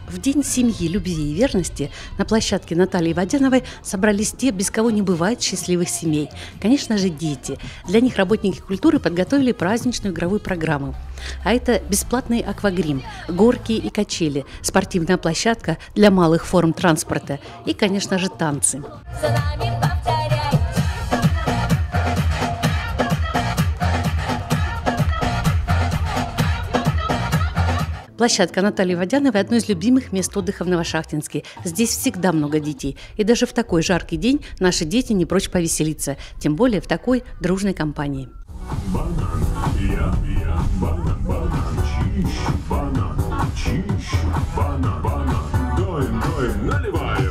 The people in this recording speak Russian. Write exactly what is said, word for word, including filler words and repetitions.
В День семьи, любви и верности на площадке Натальи Водяновой собрались те, без кого не бывает счастливых семей. Конечно же, дети. Для них работники культуры подготовили праздничную игровую программу. А это бесплатный аквагрим, горки и качели, спортивная площадка для малых форм транспорта и, конечно же, танцы. Площадка Натальи Водяновой – одно из любимых мест отдыха в Новошахтинске. Здесь всегда много детей. И даже в такой жаркий день наши дети не прочь повеселиться. Тем более в такой дружной компании. Банан, я, я, банан, банан, чищу, банан, чищу, банан, банан, доим, доим, наливай.